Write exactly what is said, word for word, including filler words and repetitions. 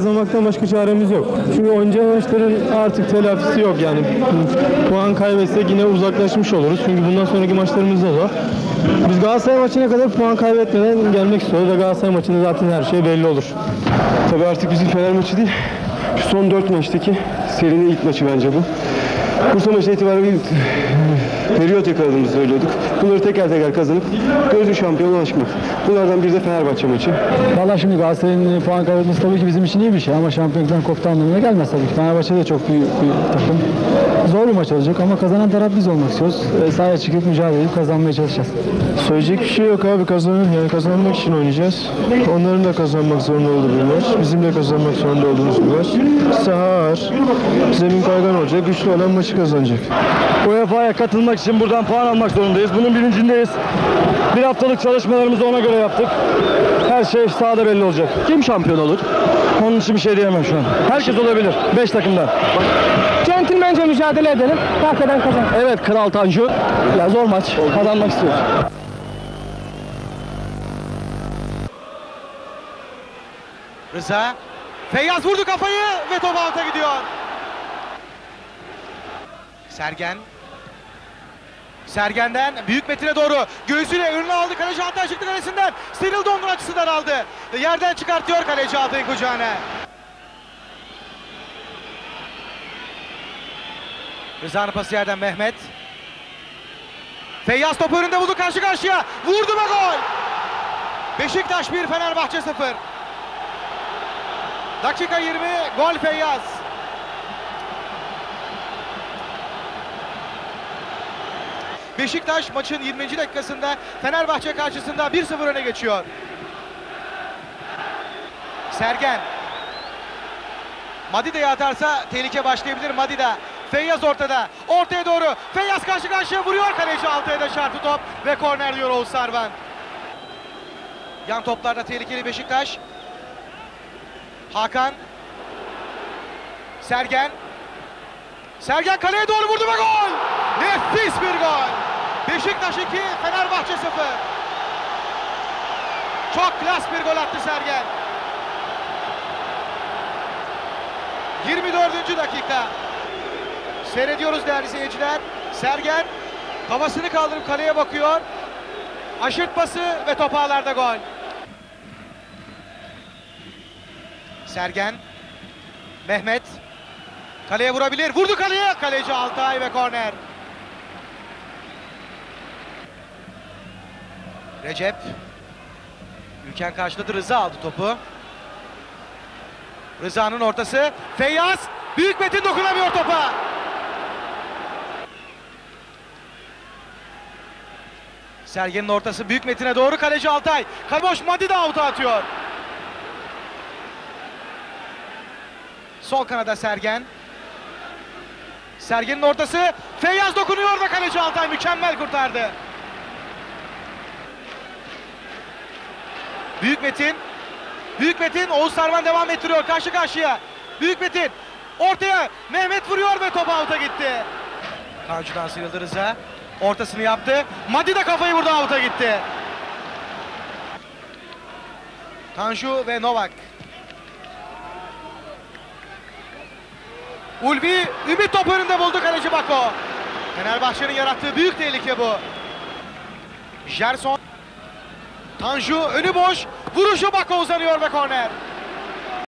Kazanmaktan başka çaremiz yok. Çünkü oynayacağımız maçların artık telafisi yok yani. Puan kaybetsek yine uzaklaşmış oluruz. Çünkü bundan sonraki maçlarımız da zor. Biz Galatasaray maçına kadar puan kaybetmeden gelmek istiyoruz ve Galatasaray maçında zaten her şey belli olur. Tabii artık bizim Fener maçı değil, şu son dört maçtaki serinin ilk maçı bence bu. Bursa maçına itibaren bir periyot yakaladığımızı söylüyorduk. Bunları teker teker kazanıp gözlü şampiyona ulaşmak. Bunlardan biri de Fenerbahçe maçı. Valla şimdi Galatasaray'ın puan kaybetmesi tabii ki bizim için iyi bir şey ama şampiyonluktan koptu anlamına gelmez tabii ki. Fenerbahçe de çok büyük bir takım. Zor bir maç olacak ama kazanan taraf biz olmak istiyoruz. E, sahaya çıkıp mücadele edip kazanmaya çalışacağız. Söyleyecek bir şey yok abi, kazanır yani kazanmak için oynayacağız. Onların da kazanmak zorunda olduğu bir maç. Bizim de kazanmak zorunda olduğumuz bir maç. Saha ağır, zemin kaygan olacak, güçlü olan maçı kazanacak. U E F A'ya katılmak için buradan puan almak zorundayız. Bunun bilincindeyiz. Bir haftalık çalışmalarımızı ona göre yaptık. Her şey sahada belli olacak. Kim şampiyon olur? Onun için bir şey diyemem şu an. Herkes olabilir. beş takımdan. Centilmence mücadele edelim. Hak eden kazan. Evet, Kral Tanju. Ya zor maç. Kazanmak istiyoruz. Rıza. Feyyaz vurdu kafayı ve top out'a gidiyor. Sergen. Sergen'den Büyük Metin'e doğru göğsüyle önüne aldı. Kaleci Altay çıktı kalesinden. Sıyrıldı, onun açısından aldı. Yerden çıkartıyor kaleci Altay'ın kucağına. Rıza'nın pası yerden Mehmet. Feyyaz topu önünde buldu, karşı karşıya. Vurdu ve gol. Beşiktaş bir, Fenerbahçe sıfır. Dakika yirmi, gol Feyyaz. Beşiktaş maçın yirminci dakikasında Fenerbahçe karşısında bir sıfır öne geçiyor. Sergen. Madide'ye atarsa tehlike başlayabilir. Madide. Feyyaz ortada. Ortaya doğru. Feyyaz karşı karşıya vuruyor. Kaleci Altay'a da çarptı top ve korner diyor Oğuz Sarvan. Yan toplarda tehlikeli Beşiktaş. Hakan. Sergen. Sergen kaleye doğru vurdu ve gol! Nefis bir gol! Beşiktaş iki, Fenerbahçe sıfır. Çok klas bir gol attı Sergen. yirmi dördüncü dakika. Seyrediyoruz değerli seyirciler. Sergen kafasını kaldırıp kaleye bakıyor. Aşırtması ve top ağlarda gol. Sergen. Mehmet. Kaleye vurabilir. Vurdu kaleye. Kaleci Altay ve korner. Recep. Ülken karşıladı. Rıza aldı topu. Rıza'nın ortası. Feyyaz. Büyük Metin dokunamıyor topa. Sergen'in ortası Büyük Metin'e doğru. Kaleci Altay. Boş, Madide out'a atıyor. Sol kanada Sergen. Sergen'in ortası. Feyyaz dokunuyor da kaleci Altay mükemmel kurtardı. Büyük Metin. Büyük Metin, Oğuz Sarvan devam ettiriyor karşı karşıya. Büyük Metin ortaya, Mehmet vuruyor ve top out'a gitti. Tanju'dan sıyrıldı Rıza. Ortasını yaptı. Madide kafayı vurdu, out'a gitti. Tanju ve Novak. Ulvi, Ümit top önünde buldu, kaleci Bako. Fenerbahçe'nin yarattığı büyük tehlike bu. Gerson. Tanju önü boş. Vuruşu Bako uzanıyor ve korner.